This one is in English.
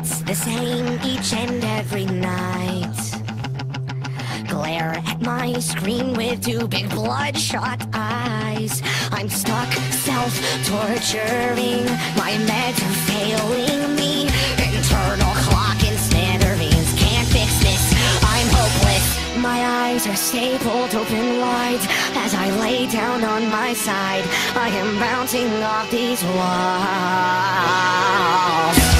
It's the same each and every night. Glare at my screen with two big bloodshot eyes. I'm stuck self-torturing. My meds are failing me. Internal clock and smithereens can't fix this. I'm hopeless. My eyes are stapled open wide as I lay down on my side. I am bouncing off these walls.